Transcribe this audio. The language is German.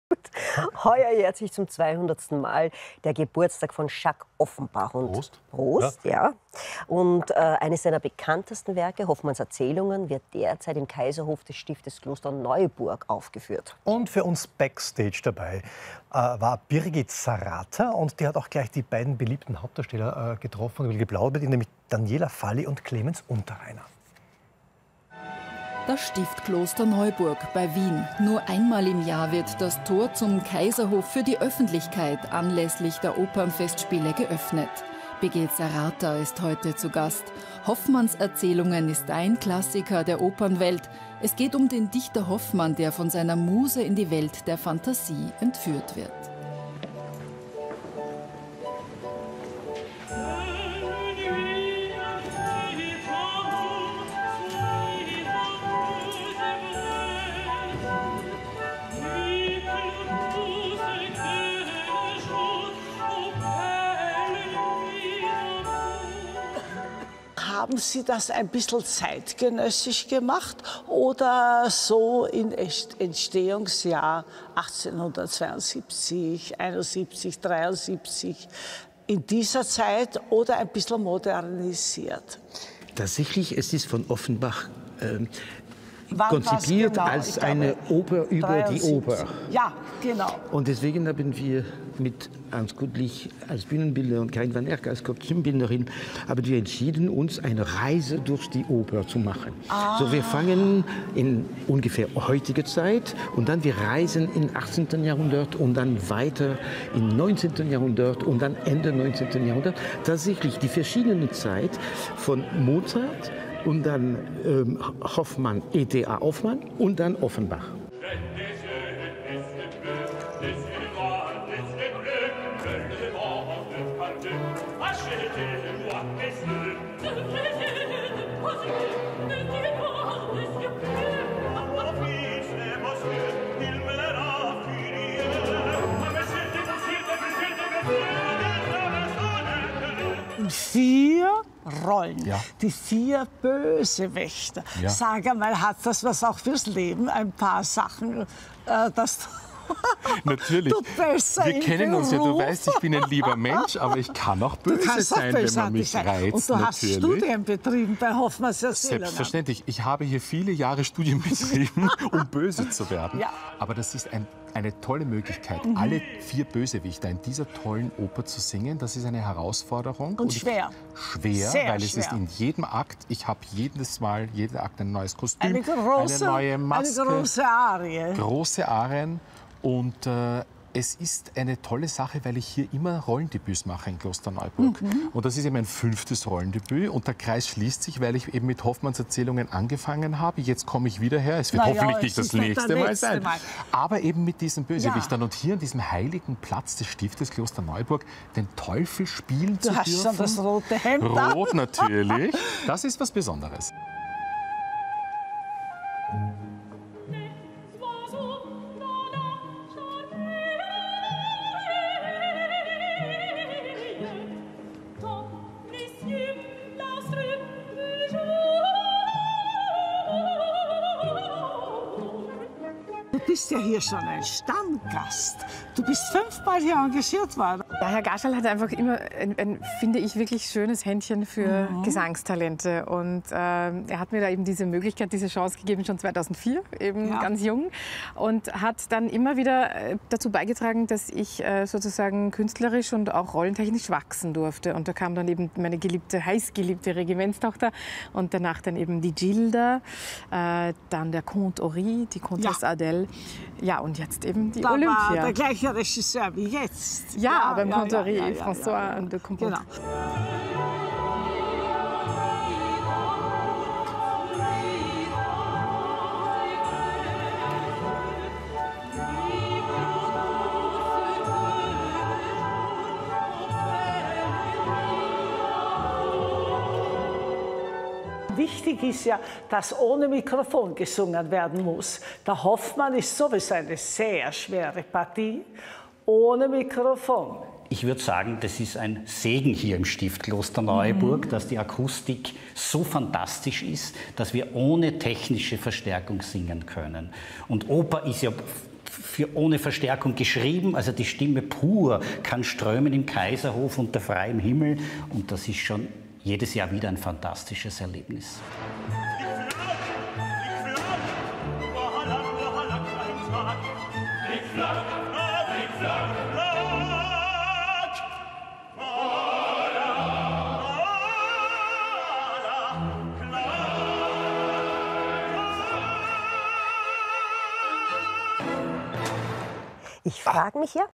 Heuer jährt sich zum 200. Mal der Geburtstag von Jacques Offenbach. Und Prost. Prost, ja. Und eines seiner bekanntesten Werke, Hoffmanns Erzählungen, wird derzeit im Kaiserhof des Stiftes Klosterneuburg aufgeführt. Und für uns Backstage dabei war Birgit Sarata, und die hat auch gleich die beiden beliebten Hauptdarsteller getroffen und geplaudert, nämlich Daniela Falli und Clemens Unterreiner. Das Stift Klosterneuburg bei Wien. Nur einmal im Jahr wird das Tor zum Kaiserhof für die Öffentlichkeit anlässlich der Opernfestspiele geöffnet. Birgit Sarata ist heute zu Gast. Hoffmanns Erzählungen ist ein Klassiker der Opernwelt. Es geht um den Dichter Hoffmann, der von seiner Muse in die Welt der Fantasie entführt wird. Haben Sie das ein bisschen zeitgenössisch gemacht oder so im Entstehungsjahr 1872, 71, 73, in dieser Zeit oder ein bisschen modernisiert? Tatsächlich, es ist von Offenbach konzipiert genau? Als eine Oper über 73. Die Oper. Ja, genau. Und deswegen haben wir mit Hans Gutlich als Bühnenbildner und Karin van Erck als Kostümbildnerin haben wir entschieden, uns eine Reise durch die Oper zu machen. So, wir fangen in ungefähr heutige Zeit und dann wir reisen im 18. Jahrhundert und dann weiter im 19. Jahrhundert und dann Ende 19. Jahrhundert. Tatsächlich die verschiedene Zeit von Mozart und dann Hoffmann, E.T.A. Hoffmann und dann Offenbach. Vier Rollen, Ja. die vier Bösewichter. Ja. Sag einmal, hat das was auch fürs Leben? Ein paar Sachen, das Natürlich. du besser Wir im kennen uns ja, du Beruf. weißt, ich bin ein lieber Mensch, aber ich kann auch Du böse kannst auch sein, wenn man bösartig mich sein. reizt. Und du hast natürlich. Studien betrieben bei Hoffmanns Erzählungen. Selbstverständlich. Ich habe hier viele Jahre Studien betrieben, um böse zu werden. Ja. Aber das ist eine tolle Möglichkeit, alle vier Bösewichter in dieser tollen Oper zu singen. Das ist eine Herausforderung. Und schwer. Schwer, Sehr weil es schwer. ist in jedem Akt, ich habe jedes Mal, jeder Akt ein neues Kostüm, Eine große, eine neue Maske, eine große Arie. große Arien. Und es ist eine tolle Sache, weil ich hier immer Rollendebüts mache in Klosterneuburg. Und das ist eben mein 5. Rollendebüt. Und der Kreis schließt sich, weil ich eben mit Hoffmanns Erzählungen angefangen habe. Jetzt komme ich wieder her. Es wird hoffentlich nicht das nächste Mal sein. Aber eben mit diesen Bösewichtern. Und hier an diesem heiligen Platz des Stiftes Klosterneuburg den Teufel spielen zu Du hast dürfen. schon das rote Hemd an. Rot natürlich. Das ist was Besonderes. Du bist ja hier schon ein Stammgast. Du bist 5-mal hier engagiert worden. Ja, Herr Gaschall hat einfach immer finde ich, wirklich schönes Händchen für Gesangstalente. Und er hat mir da eben diese Möglichkeit, diese Chance gegeben, schon 2004, eben ganz jung. Und hat dann immer wieder dazu beigetragen, dass ich sozusagen künstlerisch und auch rollentechnisch wachsen durfte. Und da kam dann eben meine geliebte, heißgeliebte Regimentstochter und danach dann eben die Gilda, dann der Comte Horry, die Comtesse Adèle. Ja, und jetzt eben die Da war Olympia. der gleiche Regisseur wie jetzt. Ja, beim Comte Horry, François de Compont. Genau. Wichtig ist ja, dass ohne Mikrofon gesungen werden muss. Der Hoffmann ist sowieso eine sehr schwere Partie, ohne Mikrofon. Ich würde sagen, das ist ein Segen hier im Stift Klosterneuburg, dass die Akustik so fantastisch ist, dass wir ohne technische Verstärkung singen können. Und Oper ist ja ohne Verstärkung geschrieben, also die Stimme pur kann strömen im Kaiserhof unter freiem Himmel und das ist schon jedes Jahr wieder ein fantastisches Erlebnis. Ich frage mich ja,